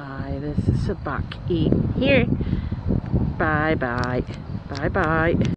Hi, this is a buck eating here. Bye bye. Bye bye.